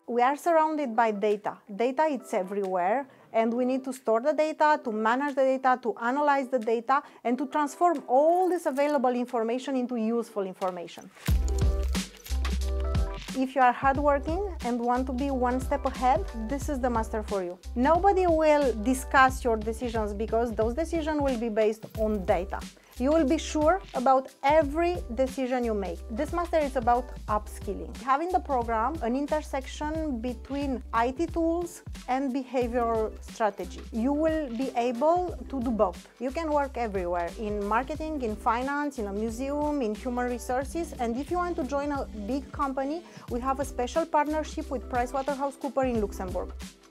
We are surrounded by data. Data is everywhere, and we need to store the data, to manage the data, to analyze the data, and to transform all this available information into useful information. If you are hardworking and want to be one step ahead, this is the master for you. Nobody will discuss your decisions because those decisions will be based on data. You will be sure about every decision you make. This master is about upskilling. Having the program an intersection between IT tools and behavioral strategy. You will be able to do both. You can work everywhere, in marketing, in finance, in a museum, in human resources, and if you want to join a big company, we have a special partnership with PricewaterhouseCoopers in Luxembourg.